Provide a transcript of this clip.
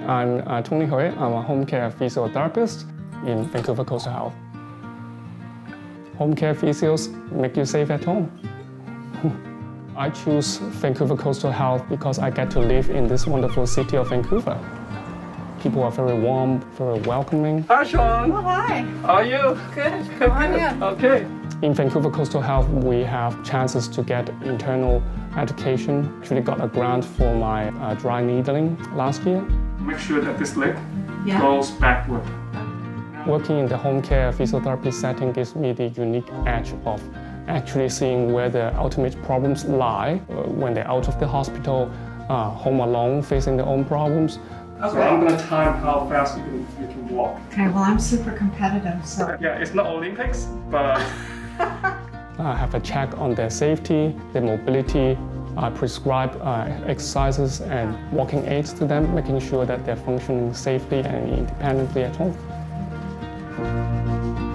I'm Tony Hui. I'm a home care physiotherapist in Vancouver Coastal Health. Home care physios make you safe at home. I choose Vancouver Coastal Health because I get to live in this wonderful city of Vancouver. People are very warm, very welcoming. Hi, Sean. Oh, hi. How are you? Good. How are you? Okay. In Vancouver Coastal Health, we have chances to get internal education. Actually got a grant for my dry needling last year. Make sure that this leg goes backward. Working in the home care physiotherapy setting gives me the unique edge of actually seeing where the ultimate problems lie when they're out of the hospital, home alone, facing their own problems. Okay. So I'm going to time how fast you can walk. Okay, well, I'm super competitive, so... Yeah, it's not Olympics, but... I have a check on their safety, their mobility. I prescribe exercises and walking aids to them, making sure that they're functioning safely and independently at home.